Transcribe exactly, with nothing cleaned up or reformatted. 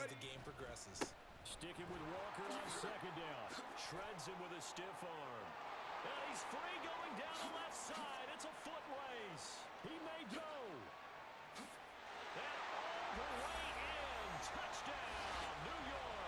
as the game progresses. Sticking with Walker on second down. Shreds him with a stiff arm. And he's free going down the left.